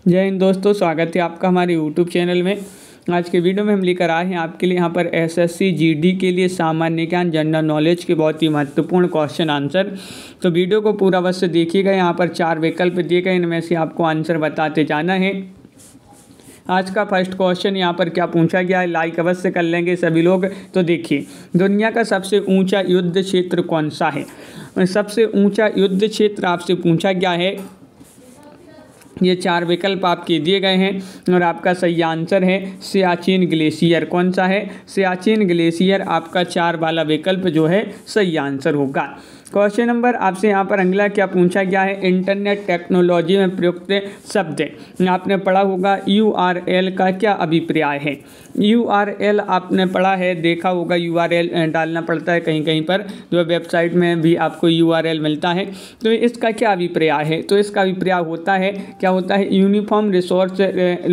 जय हिंद दोस्तों, स्वागत है आपका हमारे यूट्यूब चैनल में। आज के वीडियो में हम लेकर आए हैं आपके लिए यहाँ पर एसएससी जीडी के लिए सामान्य ज्ञान जनरल नॉलेज के बहुत ही महत्वपूर्ण क्वेश्चन आंसर। तो वीडियो को पूरा बस देखिएगा। यहाँ पर 4 विकल्प दिए गए, इनमें से आपको आंसर बताते जाना है। आज का फर्स्ट क्वेश्चन यहाँ पर क्या पूछा गया है, लाइक अवश्य कर लेंगे सभी लोग। तो देखिए, दुनिया का सबसे ऊंचा युद्ध क्षेत्र कौन सा है। सबसे ऊंचा युद्ध क्षेत्र आपसे पूछा गया है। ये 4 विकल्प आपके दिए गए हैं और आपका सही आंसर है सियाचिन ग्लेशियर। कौन सा है? सियाचिन ग्लेशियर आपका 4 वाला विकल्प जो है सही आंसर होगा। क्वेश्चन नंबर आपसे यहाँ पर अगला क्या पूछा गया है, इंटरनेट टेक्नोलॉजी में प्रयुक्त शब्द आपने पढ़ा होगा URL का क्या अभिप्राय है। URL आपने पढ़ा है, देखा होगा URL डालना पड़ता है कहीं कहीं पर, जो वेबसाइट में भी आपको URL मिलता है। तो इसका क्या अभिप्राय है? तो इसका अभिप्राय होता है, क्या होता है, यूनिफॉर्म रिसोर्स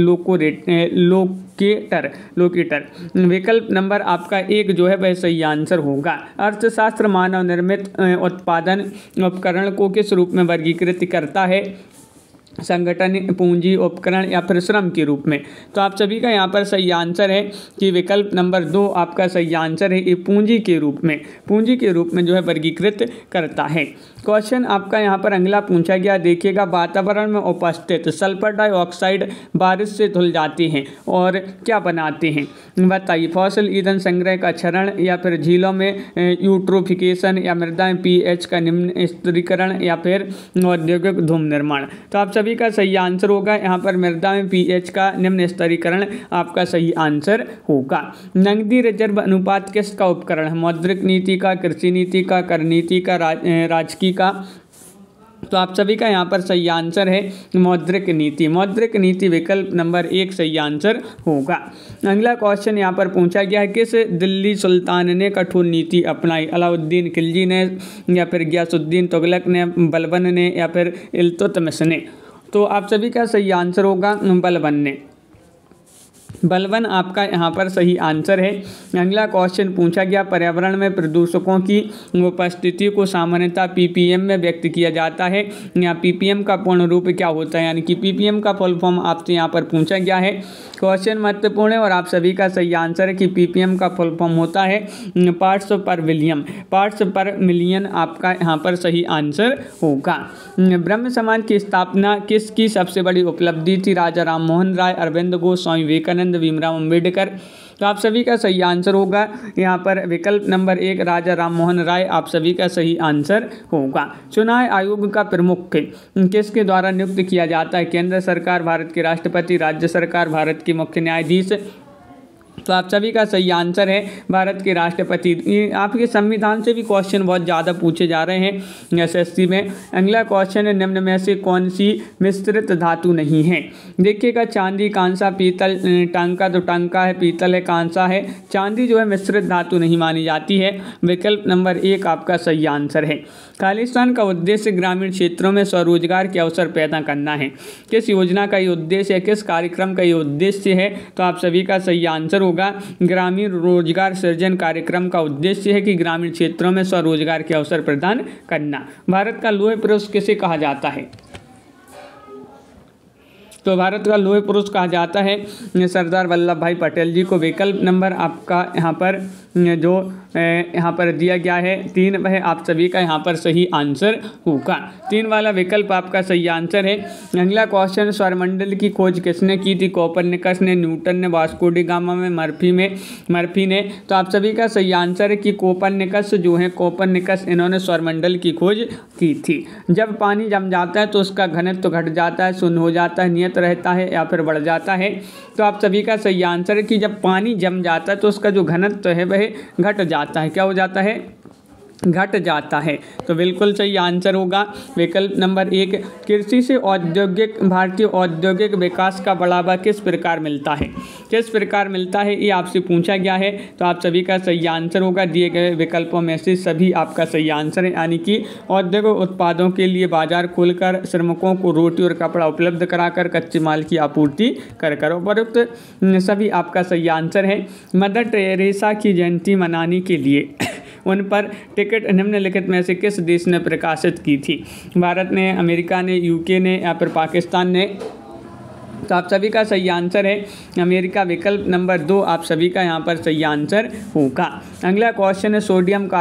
लोकेटर। विकल्प नंबर आपका 1 जो है वह सही आंसर होगा। अर्थशास्त्र मानव निर्मित उत्पादन उपकरण को किस रूप में वर्गीकृत करता है? संगठन, पूंजी, उपकरण या फिर श्रम के रूप में। तो आप सभी का यहाँ पर सही आंसर है कि विकल्प नंबर 2 आपका सही आंसर है। ये पूंजी के रूप में जो है वर्गीकृत करता है। क्वेश्चन आपका यहाँ पर अगला पूछा गया, देखिएगा, वातावरण में उपस्थित सल्फर डाइऑक्साइड बारिश से धुल जाते हैं और क्या बनाते हैं, बताइए। फॉसिल ईंधन संग्रह का क्षरण, या फिर झीलों में यूट्रोफिकेशन, या मृदा में pH का निम्न स्तरीकरण, या फिर औद्योगिक धूम निर्माण। तो आप सभी का सही आंसर होगा यहाँ पर मृदा में pH का निम्न स्तरीकरण आपका सही आंसर होगा। नकदी रिजर्व अनुपात किसका उपकरण है? मौद्रिक नीति का, कृषि नीति का, कर नीति का, राजकीय का। तो आप सभी का यहाँ पर सही आंसर है मौद्रिक नीति विकल्प नंबर 1 सही आंसर होगा। अगला क्वेश्चन यहाँ पर पूछा गया है, किस दिल्ली सुल्तान ने कठोर नीति अपनाई? अलाउद्दीन खिलजी ने, या फिर गयासुद्दीन तुगलक ने, बलबन ने, या फिर इल्तुतमिश ने। तो आप सभी का सही आंसर होगा बलबन आपका यहाँ पर सही आंसर है। अगला क्वेश्चन पूछा गया, पर्यावरण में प्रदूषकों की उपस्थिति को सामान्यतः ppm में व्यक्त किया जाता है। यहाँ ppm का पूर्ण रूप क्या होता है, यानी कि ppm का फुल फॉर्म आपसे यहाँ पर पूछा गया है। क्वेश्चन महत्वपूर्ण है और आप सभी का सही आंसर है कि ppm का फुल फॉर्म होता है पार्ट्स पर मिलियन आपका यहाँ पर सही आंसर होगा। ब्रह्म समाज की स्थापना किसकी सबसे बड़ी उपलब्धि थी? राजा राम मोहन राय, अरविंद घोष, स्वामी विवेकानंद, भीमराव अम्बेडकर। तो आप सभी का सही आंसर होगा यहाँ पर विकल्प नंबर 1 राजा राम मोहन राय आप सभी का सही आंसर होगा। चुनाव आयोग का प्रमुख किसके द्वारा नियुक्त किया जाता है? केंद्र सरकार, भारत के राष्ट्रपति, राज्य सरकार, भारत के मुख्य न्यायाधीश। तो आप सभी का सही आंसर है भारत के राष्ट्रपति। आपके संविधान से भी क्वेश्चन बहुत ज़्यादा पूछे जा रहे हैं एसएससी में। अगला क्वेश्चन है, निम्न में से कौन सी मिश्रित धातु नहीं है? देखिएगा, चांदी, कांसा, पीतल, टांका। तो टांका है, पीतल है, कांसा है। चांदी जो है मिश्रित धातु नहीं मानी जाती है। विकल्प नंबर 1 आपका सही आंसर है। खालिस्तान का उद्देश्य ग्रामीण क्षेत्रों में स्वरोजगार के अवसर पैदा करना है। किस योजना का ये उद्देश्य है? किस कार्यक्रम का ये उद्देश्य है? तो आप सभी का सही आंसर होगा ग्रामीण रोजगार सृजन कार्यक्रम का उद्देश्य है कि ग्रामीण क्षेत्रों में स्वरोजगार के अवसर प्रदान करना। भारत का लौह पुरुष किसे कहा जाता है? तो भारत का लौह पुरुष कहा जाता है सरदार वल्लभ भाई पटेल जी को। विकल्प नंबर आपका यहाँ पर जो यहाँ पर दिया गया है 3, वह आप सभी का यहाँ पर सही आंसर होगा। 3 वाला विकल्प आपका सही आंसर है। अगला क्वेश्चन, स्वरमंडल की खोज किसने की थी? कोपरनिकस ने, न्यूटन ने, वास्को डी गामा में, मर्फी ने। तो आप सभी का सही आंसर है कि कोपरनिकस इन्होंने स्वरमंडल की खोज की थी। जब पानी जम जाता है तो उसका घनत्व घट जाता है, शून्य हो जाता है, नियत रहता है, या फिर बढ़ जाता है। तो आप सभी का सही आंसर है कि जब पानी जम जाता है तो उसका जो घनत्व है वह घट जाता है। क्या हो जाता है? घट जाता है। तो बिल्कुल सही आंसर होगा विकल्प नंबर 1। कृषि से भारतीय औद्योगिक विकास का बढ़ावा किस प्रकार मिलता है? ये आपसे पूछा गया है। तो आप सभी का सही आंसर होगा दिए गए विकल्पों में से सभी आपका सही आंसर है, यानी कि औद्योगिक उत्पादों के लिए बाजार खोलकर, श्रमिकों को रोटी और कपड़ा उपलब्ध कराकर, कच्चे माल की आपूर्ति कर उपरोक्त सभी आपका सही आंसर है। मदर टेरेसा की जयंती मनाने के लिए उन पर टिकट निम्नलिखित में से किस देश ने प्रकाशित की थी? भारत ने, अमेरिका ने, यूके ने, या फिर पाकिस्तान ने। तो आप सभी का सही आंसर है अमेरिका। विकल्प नंबर 2 आप सभी का यहाँ पर सही आंसर होगा। अगला क्वेश्चन है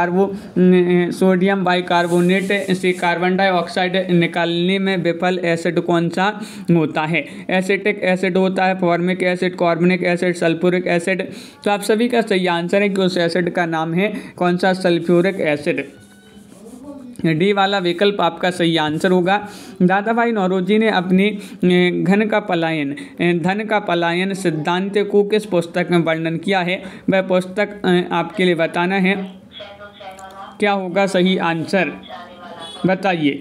सोडियम बाइकार्बोनेट से कार्बन डाइऑक्साइड निकालने में विफल एसिड कौन सा होता है? एसिटिक एसिड होता है, फॉर्मिक एसिड, कार्बनिक एसिड, सल्फ्यूरिक एसिड। तो आप सभी का सही आंसर है कि उस एसिड का नाम है कौन सा? Sulphuric acid. डी वाला विकल्प आपका सही आंसर होगा। दादा भाई नौरोजी ने अपनी धन का पलायन सिद्धांत को किस पुस्तक में वर्णन किया है? वह पुस्तक आपके लिए बताना है। क्या होगा सही आंसर बताइए।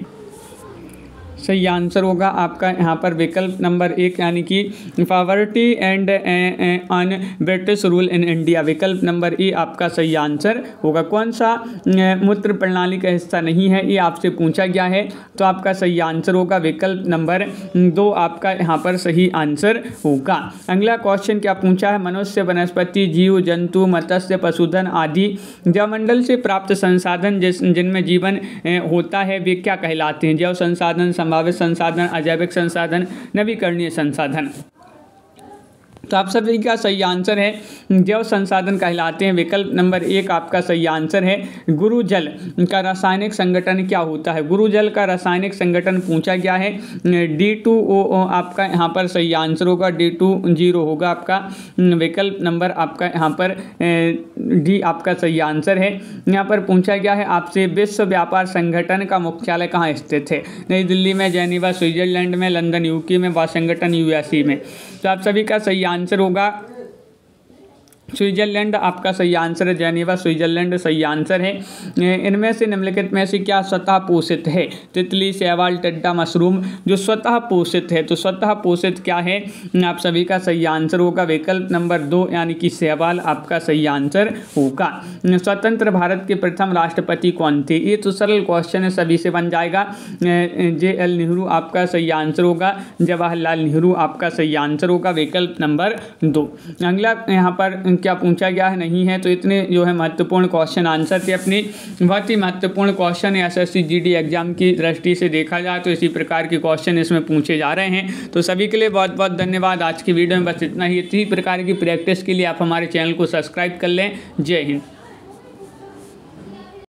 सही आंसर होगा आपका यहाँ पर विकल्प नंबर 1 यानी कि poverty end on British rule in India. विकल्प नंबर ए आपका सही आंसर होगा। कौन सा मूत्र प्रणाली का हिस्सा नहीं है ये आपसे पूछा गया है, तो आपका सही आंसर होगा विकल्प नंबर 2 आपका यहाँ पर सही आंसर होगा। अगला क्वेश्चन क्या पूछा है? मनुष्य, वनस्पति, जीव जंतु, मत्स्य, पशुधन आदि जैवमंडल से प्राप्त संसाधन जिनमें जीवन होता है वे क्या कहलाते हैं? जैव संसाधन, संभावित संसाधन, अजैविक संसाधन, नवीकरणीय संसाधन। तो आप सभी का सही आंसर है जैव संसाधन कहलाते हैं। विकल्प नंबर 1 आपका सही आंसर है। गुरु जल का रासायनिक संगठन क्या होता है? गुरु जल का रासायनिक संगठन पूछा गया है। D2O आपका यहाँ पर सही आंसर होगा। D20 होगा आपका। विकल्प नंबर आपका यहाँ पर डी आपका सही आंसर है। यहाँ पर पूछा गया है आपसे विश्व व्यापार संगठन का मुख्यालय कहाँ स्थित है? नई दिल्ली में, जेनेवा स्विट्जरलैंड में, लंदन यूके में, वाशिंगटन यूएसए में। तो आप सभी का सही आंसर होगा स्विट्जरलैंड आपका सही आंसर है। जेनेवा स्विट्जरलैंड सही आंसर है। इनमें से निम्नलिखित में से क्या स्वतः पोषित है? तितली, शैवाल, टिड्डा, मशरूम। जो स्वतः पोषित है, तो स्वतः पोषित क्या है? आप सभी का सही आंसर होगा विकल्प नंबर 2 यानी कि शैवाल आपका सही आंसर होगा। स्वतंत्र भारत के प्रथम राष्ट्रपति कौन थे? ये तो सरल क्वेश्चन है, सभी से बन जाएगा। JL नेहरू आपका सही आंसर होगा। जवाहरलाल नेहरू आपका सही आंसर होगा विकल्प नंबर 2। अगला यहाँ पर क्या पूछा गया है नहीं है, तो इतने जो है महत्वपूर्ण क्वेश्चन आंसर थे अपनी। बहुत ही महत्वपूर्ण क्वेश्चन है SSC GD एग्जाम की दृष्टि से देखा जाए तो इसी प्रकार के क्वेश्चन इसमें पूछे जा रहे हैं। तो सभी के लिए बहुत बहुत धन्यवाद। आज की वीडियो में बस इतना ही। इसी प्रकार की प्रैक्टिस के लिए आप हमारे चैनल को सब्सक्राइब कर लें। जय हिंद।